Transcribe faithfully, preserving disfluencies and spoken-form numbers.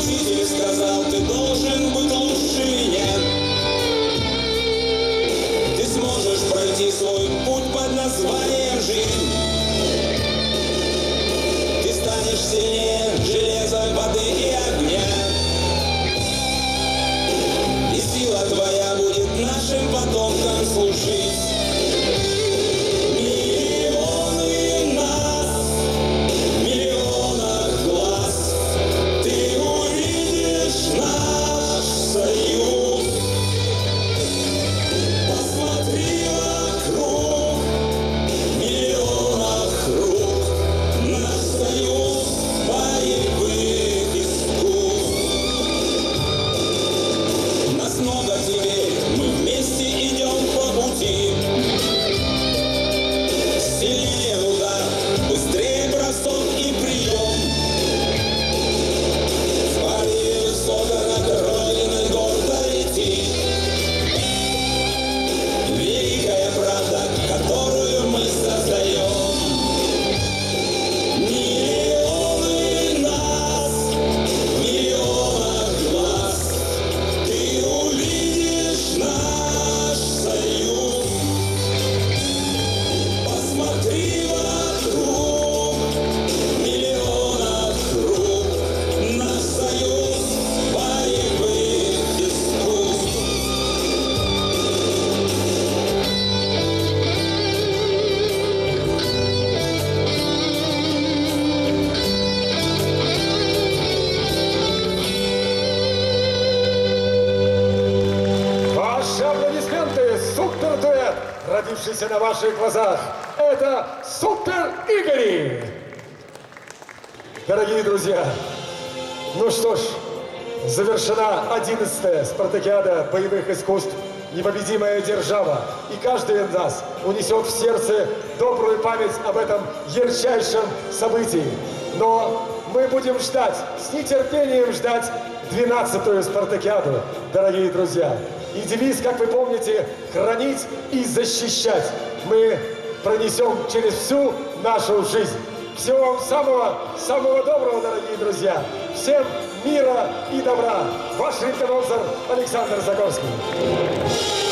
Учитель сказал, ты должен быть лучше меня. Ты сможешь пройти свой путь под названием жизнь. Ты станешь сильнее железа, воды и огня. И сила твоя будет нашим потомкам служить. Миллионы нас, миллионах глаз, ты увидишь наш союз. Посмотри вокруг, миллионах рук, наш союз боевых искусств. Нас много теперь, мы вместе идем по пути. Сильнее удар, быстрее бросок и прием. В порыве высоко над Родиной гордо идти. Великая правда, которую мы создаем. Миллионы нас, миллионах глаз, ты увидишь наш союз. Посмотри вокруг, миллионах рук, наш союз боевых искусств. Ваши аплодисменты, супер-дуэт, родившийся на ваших глазах. Это Супер Игори! Дорогие друзья, ну что ж, завершена одиннадцатая спартакиада боевых искусств «Непобедимая держава». И каждый из нас унесет в сердце добрую память об этом ярчайшем событии. Но мы будем ждать, с нетерпением ждать двенадцатую спартакиаду, дорогие друзья. И девиз, как вы помните, хранить и защищать мы пронесем через всю нашу жизнь. Всего вам самого, самого доброго, дорогие друзья. Всем мира и добра. Ваш ритм-обзор Александр Загорский.